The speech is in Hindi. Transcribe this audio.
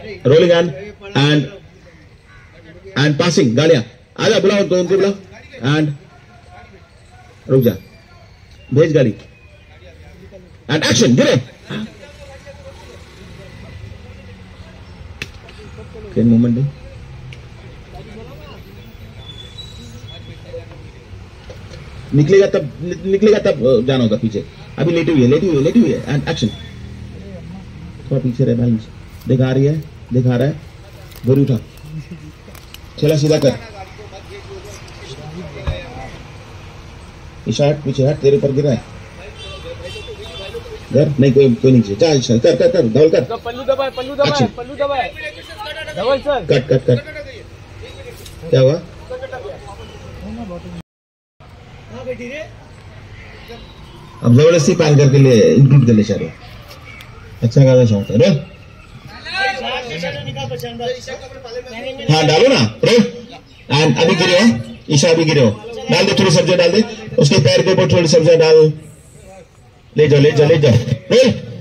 Rolling and passing. गालिया आजा, बुलाओ तो उनको बुलाओ एंड रुक जा, भेज गाली एंड एक्शन। गिरे केन मूवमेंट है, निकलेगा तब जाना होगा पीछे। अभी लेटी हुई है एंड एक्शन। थोड़ा पीछे रहे, बैलेंस दिखा रही है, दिखा रहा है, बोरी उठा, चला सीधा कर, इशारा पीछे हट, तेरे ऊपर गिरा है, घर नहीं कोई नीचे, जा इशारा कर डबल कर, पल्लू दबाए डबल सर, कट क्या हुआ? अब जबरदस्ती पैन करके ले इंक्लूड कर ले इशारे। अच्छा खासा शॉट है, रोल। हाँ डालो ना, रोल एंड अभी गिरे हो, ईशा अभी गिरे हो, डाल दे, थोड़ी सब्जियां डाल दे उसके पैर के ऊपर, थोड़ी सब्जियां डाल, ले जाओ रोल।